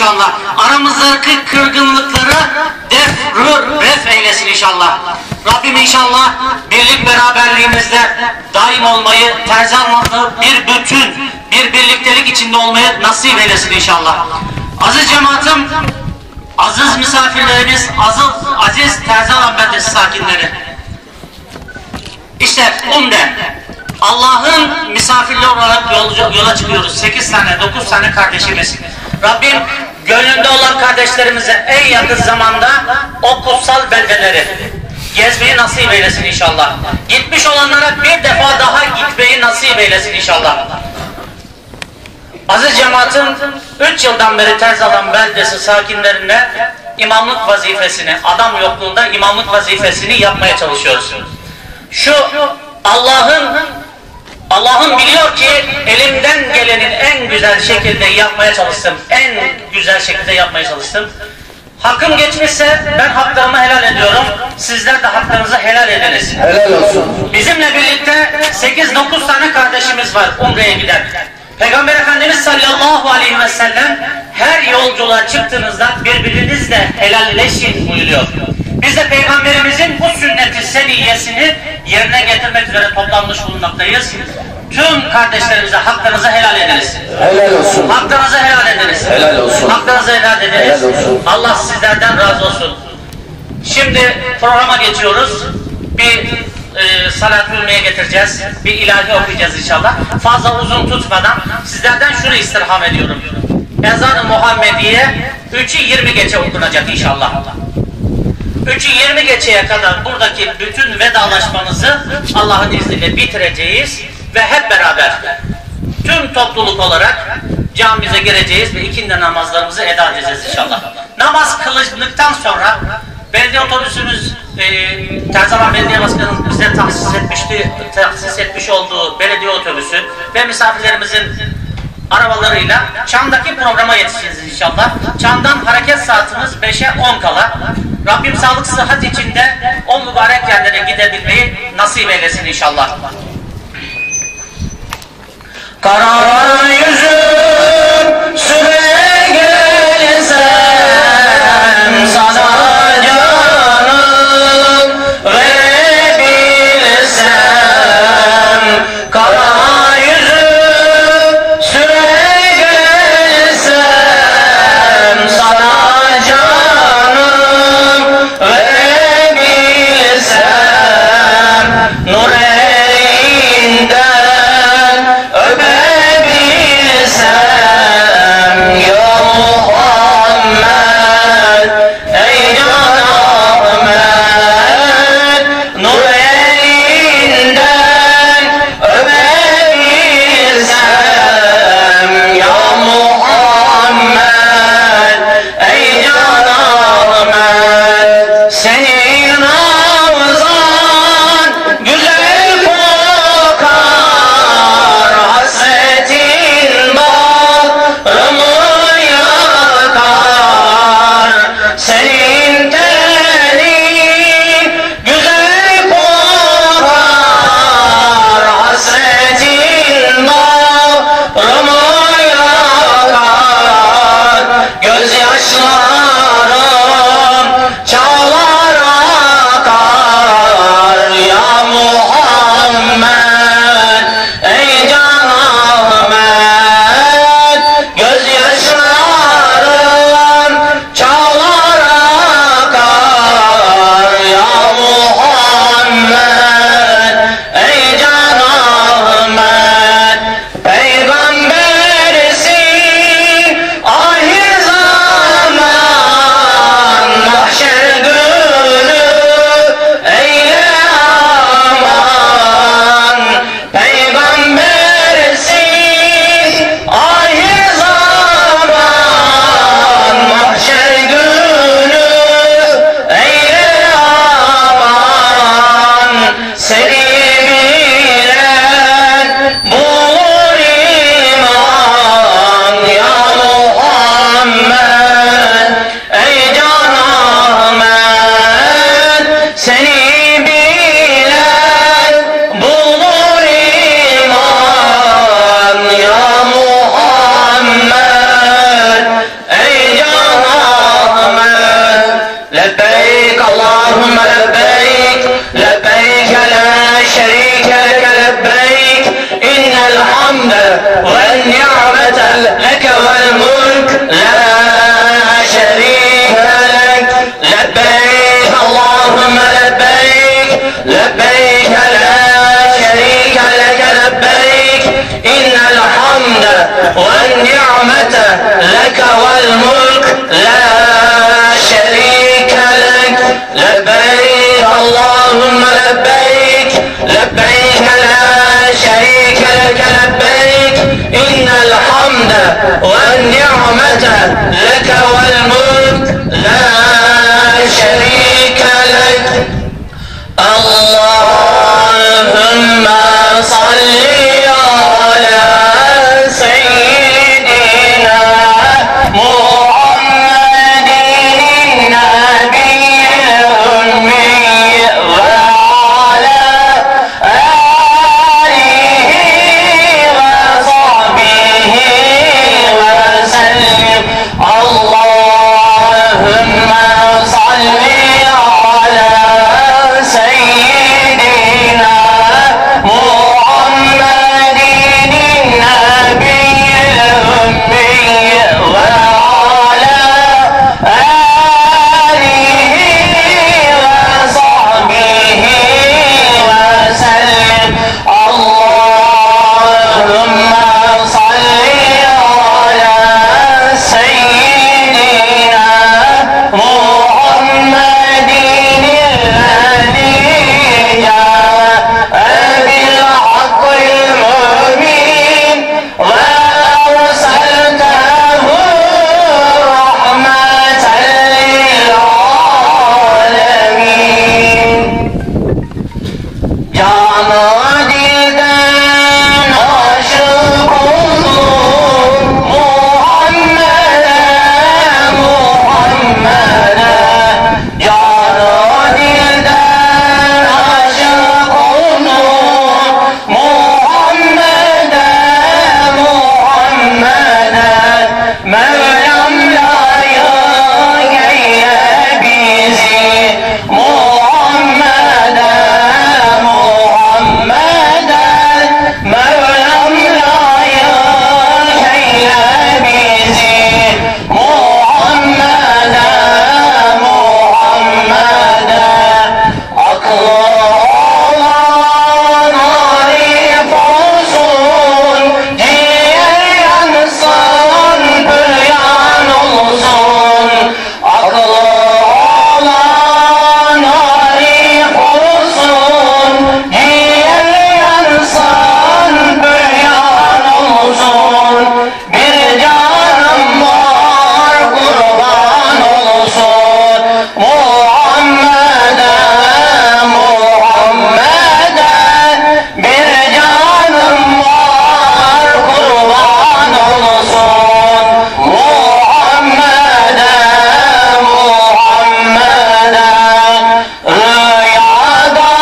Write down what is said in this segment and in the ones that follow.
İnşallah. Aramızdaki kırgınlıkları ref eylesin inşallah. Rabbim inşallah birlik beraberliğimizde daim olmayı, terzanlı bir bütün, bir birliktelik içinde olmayı nasip eylesin inşallah. Aziz cemaatim, aziz misafirlerimiz, aziz Terzalan beldesi sakinleri. İşte Allah'ın misafirleri olarak yola çıkıyoruz. 8 tane, 9 tane kardeşimiz. Rabbim gönlünde olan kardeşlerimize en yakın zamanda o kutsal beldeleri gezmeyi nasip eylesin inşallah. Gitmiş olanlara bir defa daha gitmeyi nasip eylesin inşallah. Aziz cemaatim, 3 yıldan beri Terzalan beldesi sakinlerine imamlık vazifesini, adam yokluğunda imamlık vazifesini yapmaya çalışıyoruz. Şu Allah'ın biliyor ki elimden gelenin en güzel şekilde yapmaya çalıştım. En güzel şekilde yapmaya çalıştım. Hakkım geçmişse ben haklarımı helal ediyorum. Sizler de haklarınızı helal ediniz. Helal olsun. Bizimle birlikte 8-9 tane kardeşimiz var Umre'ye giden. Peygamber Efendimiz sallallahu aleyhi ve sellem her yolculuğa çıktığınızda birbirinizle helalleşin buyuruyor. Biz de Peygamberimizin bu sünnet-i seniyyesini yerine getirmek üzere toplanmış bulunmaktayız. Tüm kardeşlerimize haklarınızı helal ediniz. Helal olsun. Haklarınızı helal ediniz. Helal olsun. Haklarınızı helal ediniz. Helal olsun. Allah sizlerden razı olsun. Şimdi programa geçiyoruz. Bir salat-ı ülmeye getireceğiz. Bir ilahi okuyacağız inşallah. Fazla uzun tutmadan sizlerden şunu istirham ediyorum. Ezan-ı Muhammediye 3'ü 20 geçe okunacak inşallah. 3'ü 20 geçeye kadar buradaki bütün vedalaşmanızı Allah'ın izniyle bitireceğiz ve hep beraber tüm topluluk olarak camimize gireceğiz ve ikindi namazlarımızı eda edeceğiz inşallah. Namaz kılındıktan sonra belediye otobüsümüz, Terzalan Belediye Başkanı'nın bize tahsis etmiş olduğu belediye otobüsü ve misafirlerimizin arabalarıyla Çan'daki programa yetişeceğiz inşallah. Çan'dan hareket saatimiz 5'e 10 kala. Rabbim sağlık sıhhat içinde o mübarek yerlere gidebilmeyi nasip eylesin inşallah. Kara yüzüm süre gelsem sana canım verebilsem. Kara yüzüm süre gelsem sana canım verebilsem. Nur elinden öpebilsem ya اللهم لبيك لبيك لا شريك لك لبيك إن الحمد والنعمة لك والملك لا شريك لك لبيك اللهم لبيك لبيك لا شريك لك لبيك إن الحمد والنعمة لك والملك لا شريك لك لبيك اللهم لبيك لبيك لا شريك لك لبيك إن الحمد والنعمة لك والملك لا شريك لك اللهم صل على سيدنا محمد النبي الأمي وعلى آله وصحبه وسلم اللهم صل على سيدنا محمد النبي الأمي وعلى آله وصحبه وسلم اللهم صل على سيدنا محمد الذي جاء بالحق المبين وأرسلته رحمة للعالمين جعل دلدان عاشق محمدا محمدا جعل دلدان عاشق محمدا محمدا مريم لا يبيزي محمدا محمدا مريم لا يبيزي محمدا محمدا أقلال عريف رسول جيان صن بريان الصن أقلال عريف رسول جيان صن بريان الصن برجان مار قربان الصن محمدا محمدا برجان مار قربان الصن محمدا محمدا rüyada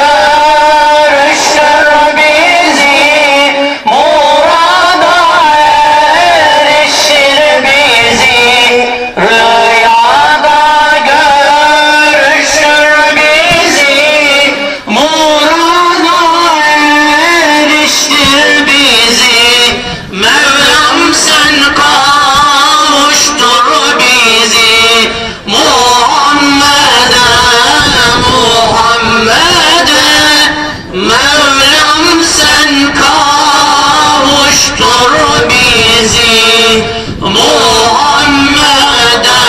görüşür bizi murada erişir bizi rüyada görüşür bizi murada eriştir bizi Mevlam sen kavuştur bizi Muhammed'e Muhammed'e Mevlam sen kavuştur bizi Muhammed'e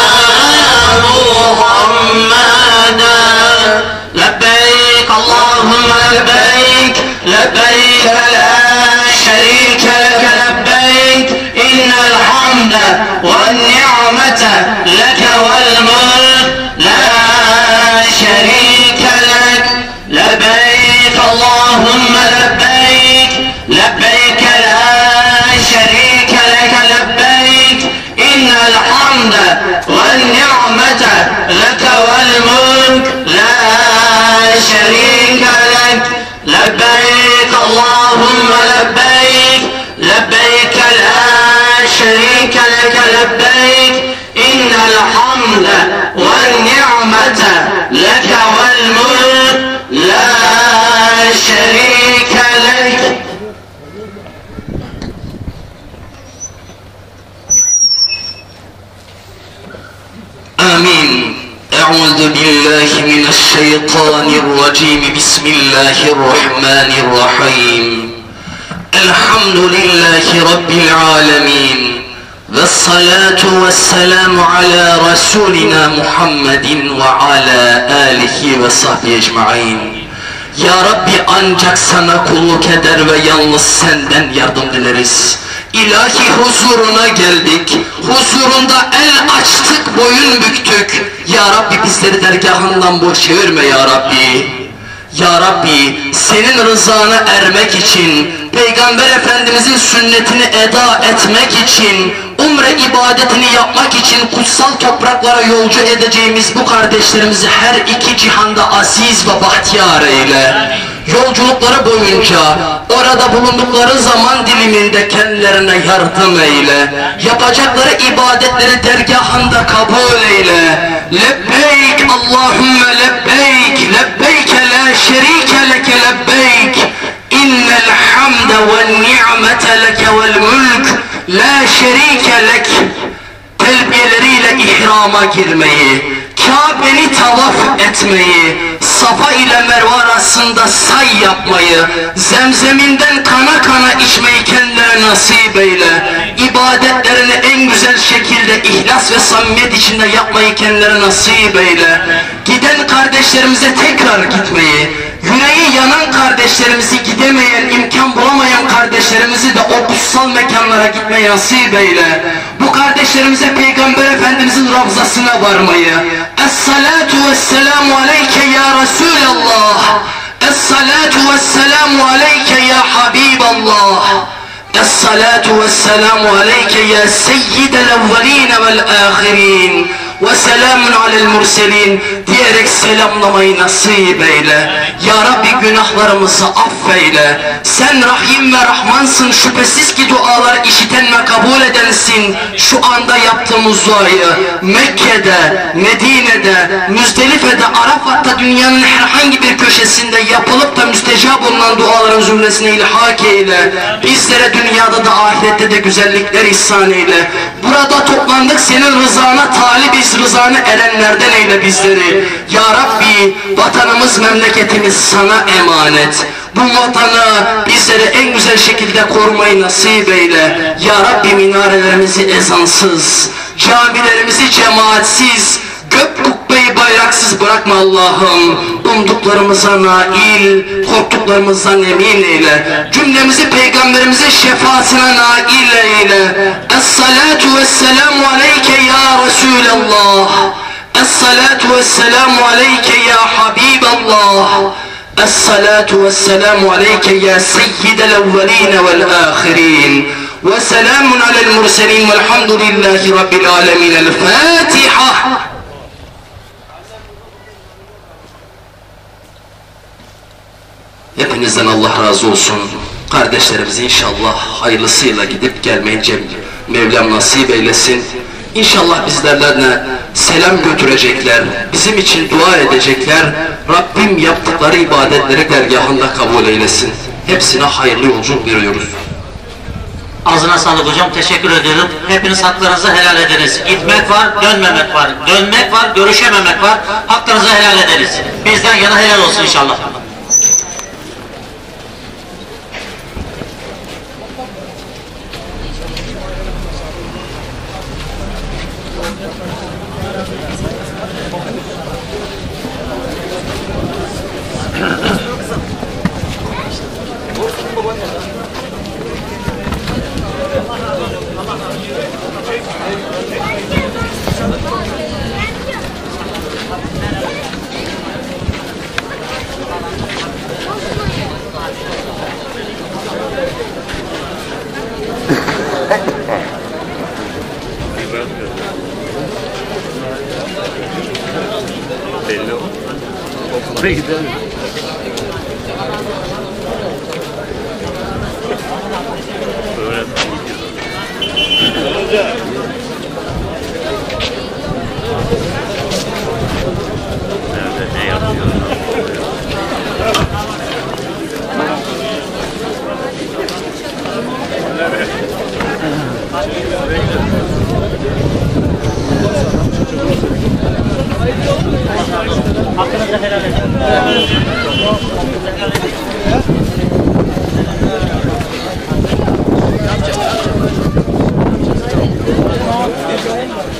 Muhammed'e Lebbeyk Allahümme lebbeyk Lebbeyk la şerike leke lebbeyk İnnel hamde ve ni'mete leke vel mulk la şerike lek Lebbeyk Allahümme lebbeyk Lebbeyk la şerike leke lebbeyk İnnel hamde ve ni'mete leke vel mulk la şerike lek Lebbeyk Allahümme lebbeyk Lebbeyk la şerike leke lebbeyk İnnel hamde والنعمة لك والملك لا شريك لك. آمين. أعوذ بالله من الشيطان الرجيم. بسم الله الرحمن الرحيم. الحمد لله رب العالمين والصلاة والسلام على رسولنا محمد وعلى آله وصحbihi ecmaîn. Ya Rabbi, ancak sana kulluk eder ve yalnız senden yardım dileriz. İlahi huzuruna geldik, huzurunda el açtık, boyun büktük. Ya Rabbi, bizleri dergahından boş çevirme ya Rabbi. Ya Rabbi, senin rızana ermek için, Peygamber Efendimizin sünnetini eda etmek için, umre ibadetini yapmak için kutsal topraklara yolcu edeceğimiz bu kardeşlerimizi her iki cihanda aziz ve bahtiyar eyle. Yolculukları boyunca, orada bulundukları zaman diliminde kendilerine yardım eyle. Yapacakları ibadetleri dergahında kabul eyle. Lebbeyk Allahümme lebbeyk, lebbeyke la şerike leke lebbeyk. İnnel hamde ve ni'mete leke vel mülk la şerike lek. Telbiyeleriyle ihrama girmeyi, Kabe'ni tavaf etmeyi, Safa ile Merve arasında say yapmayı, zemzeminden kana kana içmeyi kendilerine nasip eyle. İbadetlerini en güzel şekilde ihlas ve samimiyet içinde yapmayı kendilerine nasip eyle. Giden kardeşlerimize tekrar gitmeyi, yüreği yanan kardeşlerimizi, gidemeyen, imkan bulamayan kardeşlerimizi de o kutsal mekanlara gitmeyi nasip eyle. Bu kardeşlerimize Peygamber Efendimizin ravzasına varmayı, Es-salatu vesselamu aleyke ya Resulallah, Es-salatu vesselamu aleyke ya Habiballah, Es-salatu vesselamu aleyke ya seyyidel evveline vel ahirin ve selamun alel murselin diyerek selamlamayı nasip eyle. Ya Rabbi, günahlarımızı affeyle. Sen Rahim ve Rahmansın, şüphesiz ki duaları işiten ve kabul edensin. Şu anda yaptığımız duayı Mekke'de, Medine'de, Müzdelife'de, Arafat'ta, dünyanın herhangi bir köşesinde yapılıp da müstecab olunan duaların zümresine ilhak eyle. Bizlere dünyada da ahirette de güzellikler ihsan eyle. Burada toplandık, senin rızana talibiz, rızana erenlerden eyle bizleri. Ya Rabbi, vatanımız, memleketimiz sana emanet. Bu vatanı bizlere en güzel şekilde korumayı nasip eyle. Ya Rabbi, minarelerimizi ezansız, camilerimizi cemaatsiz, gök kubbeyi bayraksız bırakma Allah'ım. Umduklarımıza nail, korktuklarımızdan emin eyle. Cümlemizi Peygamberimizin şefaatine nail eyle. Es-salatu vesselamu aleyke ya Resulallah. Es-salatu vesselamu aleyke ya Habiballah. Es-salatu vesselamu aleyke ya seyyidel evveline vel ahirin. Ve selamun alel murselin velhamdülillahi rabbil alemin. El-Fatiha. Hepinizden Allah razı olsun. Kardeşlerimiz inşallah hayırlısıyla gidip gelmeyince Mevlam nasip eylesin. İnşallah bizlerle selam götürecekler, bizim için dua edecekler. Rabbim yaptıkları ibadetleri dergahında kabul eylesin. Hepsine hayırlı yolculuk veriyoruz. Ağzına sağlık hocam, teşekkür ediyorum. Hepiniz haklarınızı helal ediniz. Gitmek var, dönmemek var. Dönmek var, görüşememek var. Haklarınızı helal ediniz. Bizden yana helal olsun inşallah. Oraya gidelim. Öğretmen gidiyor.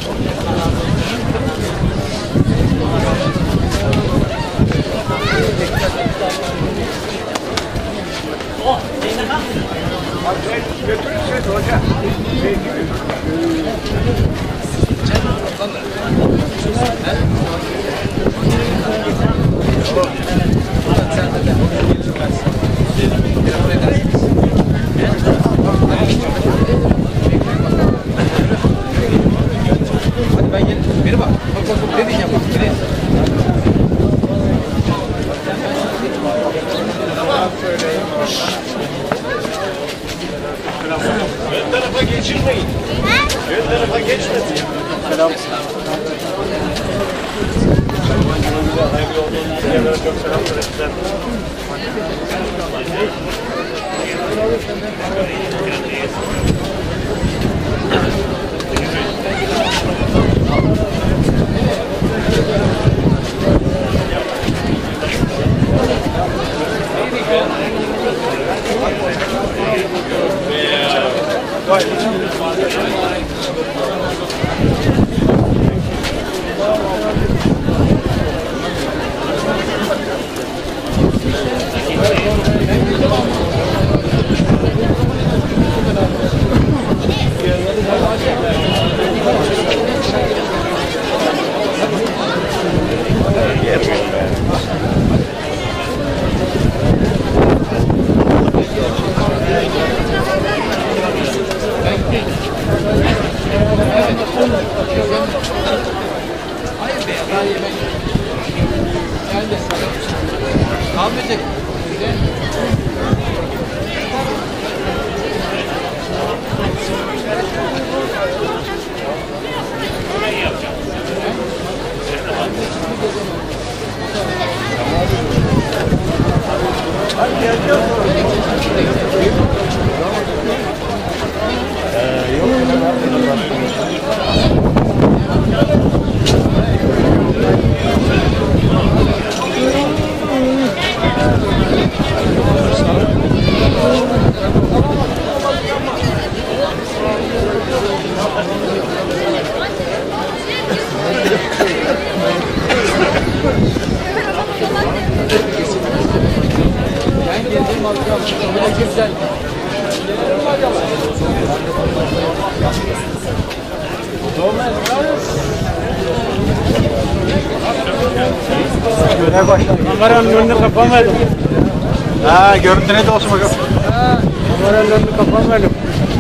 Götürürsünüz hocam. Hadi ben gelin. Beni bak. Bak ne diyeceğim bak. Beni. Ön tarafa geçirmeyin. Ön tarafa geçmesin. Selam. Hayırlı olduğunuz çok selam söylesinler. Kalmayacak. Kameranın önünü kapamadım. Ha, görüntü ne de olsun bakalım. Kameranın önünü kapamadım.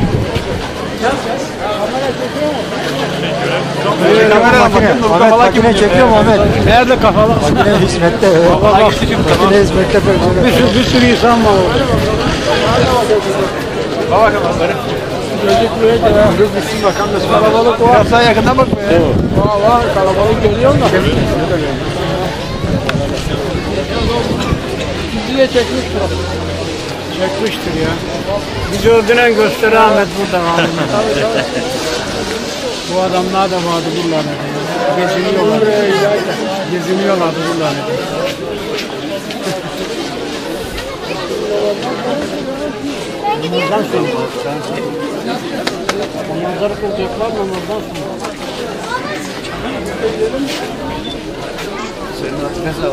Kamera makine çekiyor mu Ahmet? Nerede kafalı? Makine hizmette. Makine hizmette. Bir sürü insan var orada. Bak bakalım. Gözükmüyor da. Gözüksün bakalım. Kalabalık var. Biraz daha yakından bak be. Var kalabalık görüyor musun? Bizi de çekmiştir. Çekmiştir ya. Bizi öldüren gösteri Ahmet burada. Bu adamlar da vardı buralarda. Geziniyorlar. Geziniyorlardı buralarda. Onlardan sonra. Onlardan kuracaklar mı onlardan sonra? Senin adına sağ ol.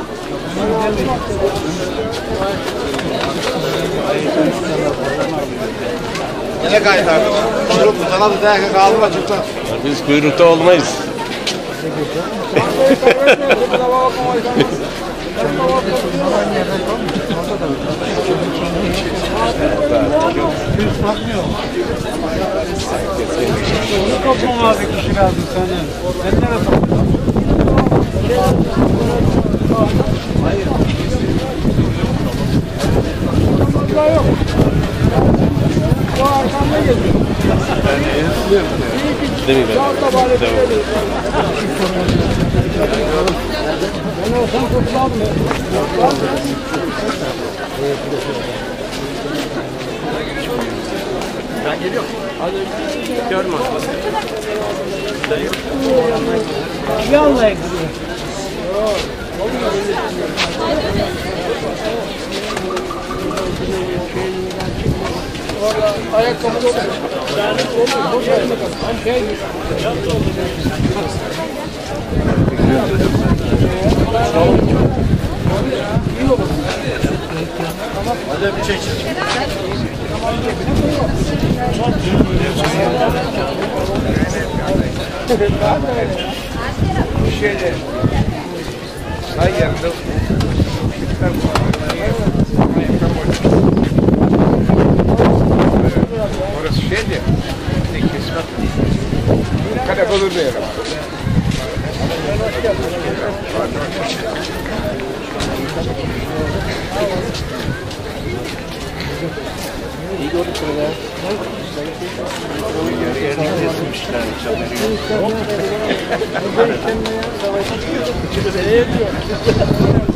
Ne kaydı abi? Kuyruklu sana da dayak kaldırma çıkma. Biz kuyrukta olmayız. Onu toplama bir kişi lazım senden. Sen nereye toplamadın? Hayır. Yok. Bu arkamda geziyor. Değil mi ben? Ben olsam toplam mı? Ben geliyorum. Hadi görme. Yanına gidiyor. Ayakkabı da hadi bir çek. Şeyde hayır orası şeydi kesmet kadar olur diye İyi gördük ya. Yerini kesmişler.